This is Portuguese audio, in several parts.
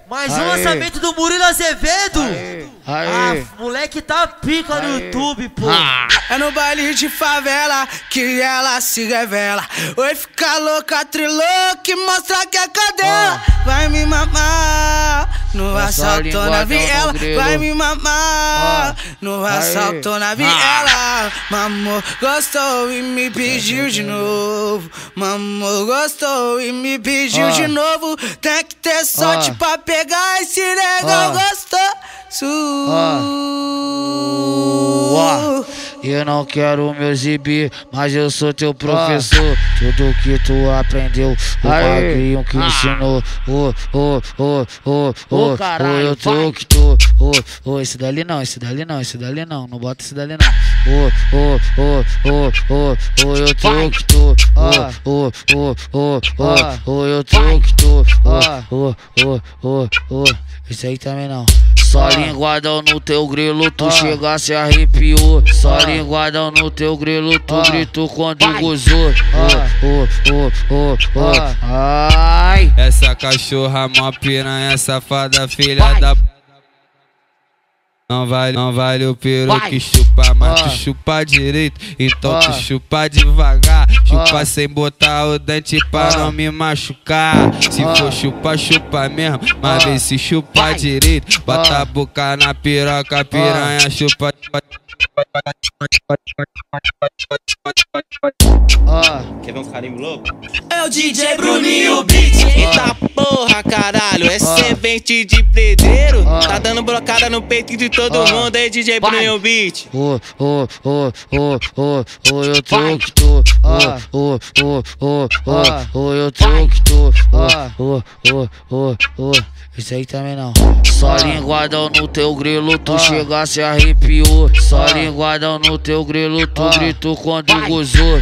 Mais um lançamento do Murilo Azevedo. Aê. Moleque tá pica no YouTube, pô. É no baile de favela que ela se revela. Oi, fica louca, trilouca, mostra que é cadela. Vai me mamar no assalto na viela. Vai me mamar no assalto na viela. Mamou, gostou e me pediu de novo. Mamou, gostou e me pediu de novo. Tem que ter sorte pra pegar esse negão gostoso. Eu não quero me exibir, mas eu sou teu professor. Tudo que tu aprendeu, o bagulho que ensinou. Eu tô que tu. Esse dali não, esse dali não, esse dali não. Não bota esse dali não. Eu tô que tu. Eu tô que tu. Isso aí também não. Só linguadão no teu grilo, tu chega se arrepiou. Só linguadão no teu grilo, tu gritou quando gozou. Ai. Essa cachorra mó piranha, safada, filha da... Não vale o peru que chupa, mas tu chupa direito. Então tu chupa devagar, chupa sem botar o dente pra não me machucar. Se for chupa, chupa mesmo, mas vê se chupa direito. Bota a boca na piroca, piranha, chupa. Quer ver uns carimbos loucos? É o DJ Bruninho Beat. Eita porra, caralho, é servente de pedreiro. Tá dando brocada no peito de todo mundo aí, DJ Bruninho Beat. Eu tô que tu. Eu tô que tu. Isso aí também não. Só linguadão no teu grilo, tu chega se arrepiou. Só linguadão no teu grilo, tu gritou quando gozou.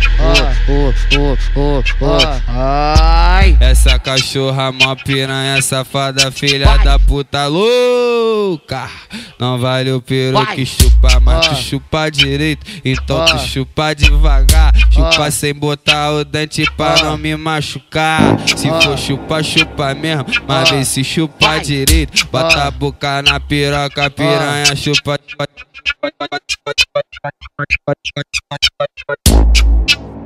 Ai. Essa cachorra mó piranha, safada, filha da puta louca. Não vale o peru que chupa, mas tu chupa direito. Então tu chupa devagar, chupa sem botar o dente pra não me machucar. Se for chupa, chupa mesmo, mas vê se chupa direito. Bota a boca na piroca, piranha, chupa.